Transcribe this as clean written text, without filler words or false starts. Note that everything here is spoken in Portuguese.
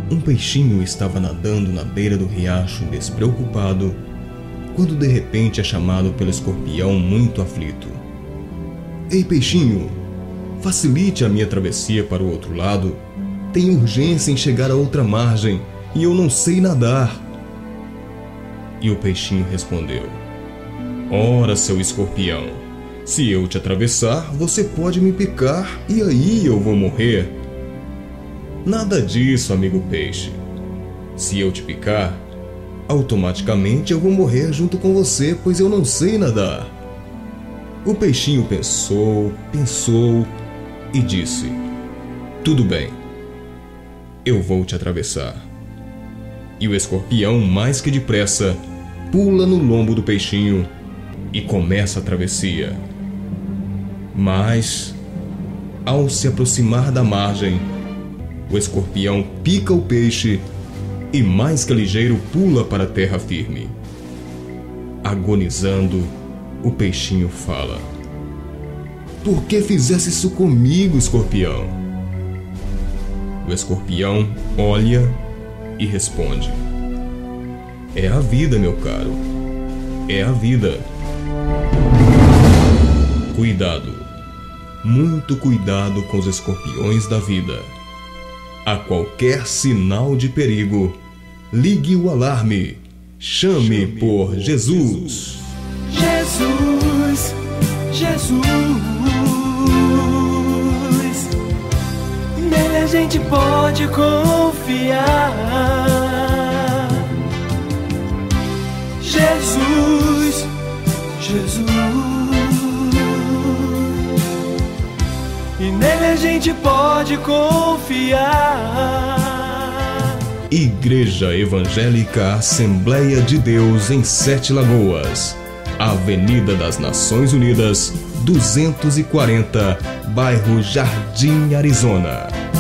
Um peixinho estava nadando na beira do riacho despreocupado, quando de repente é chamado pelo escorpião muito aflito. Ei, peixinho, facilite a minha travessia para o outro lado. Tenho urgência em chegar à outra margem e eu não sei nadar. E o peixinho respondeu: Ora, seu escorpião, se eu te atravessar, você pode me picar e aí eu vou morrer. Nada disso, amigo peixe. Se eu te picar, automaticamente eu vou morrer junto com você, pois eu não sei nadar. O peixinho pensou e disse: Tudo bem, eu vou te atravessar. E o escorpião, mais que depressa, pula no lombo do peixinho e começa a travessia. Mas, ao se aproximar da margem, o escorpião pica o peixe e, mais que ligeiro, pula para a terra firme. Agonizando, o peixinho fala: Por que fizesse isso comigo, escorpião? O escorpião olha e responde: É a vida, meu caro. É a vida. Cuidado, muito cuidado com os escorpiões da vida. A qualquer sinal de perigo, ligue o alarme. Chame por Jesus. Jesus, Jesus, nele a gente pode confiar. Jesus, Jesus, e nele a gente pode confiar. Igreja Evangélica Assembleia de Deus em Sete Lagoas, Avenida das Nações Unidas, 240, bairro Jardim Arizona.